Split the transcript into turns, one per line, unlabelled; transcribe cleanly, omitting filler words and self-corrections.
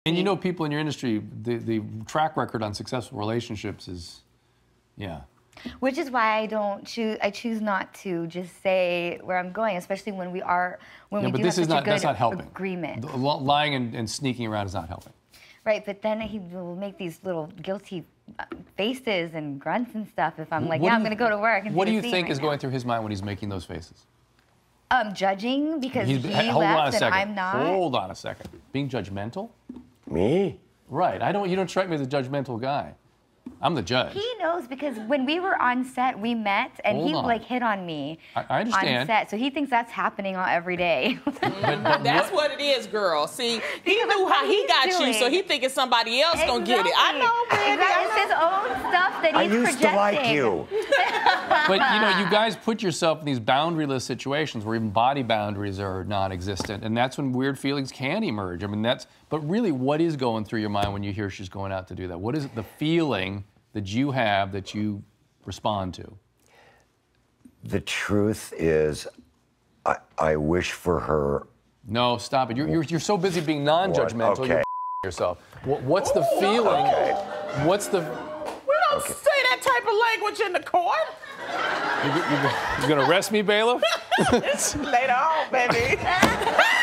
And you know, people in your industry, the track record on successful relationships is, yeah.
Which is why I choose not to just say where I'm going, especially when we do have such a good agreement.
Lying and sneaking around is not helping.
Right, but then he will make these little guilty faces and grunts and stuff if I'm like, yeah, I'm going to go to work. And
what do you think is going through his mind when he's making those faces?
Judging because he
hold on a
left and
second.
I'm not.
Hold on a second. Being judgmental?
Me?
Right. You don't strike me as a judgmental guy. I'm the judge.
He knows because when we were on set, we met and he like hit on me.
I understand.
On set, so he thinks that's happening every day.
But that's what it is, girl. See, he knew how he got you, so he thinking somebody else gonna get it. I know, baby.
It's his own stuff that he's projecting.
I used to like you.
But you know, you guys put yourself in these boundaryless situations where even body boundaries are non-existent, and that's when weird feelings can emerge. I mean, but really, what is going through your mind when you hear she's going out to do that? What is the feeling that you have that you respond to?
The truth is, I wish for her.
No, stop it. You're so busy being non-judgmental.
Okay.
You're yourself. What's the feeling?
Okay.
What's the?
We don't say that type of language in the court.
You're gonna arrest me, bailiff?
Later on, baby.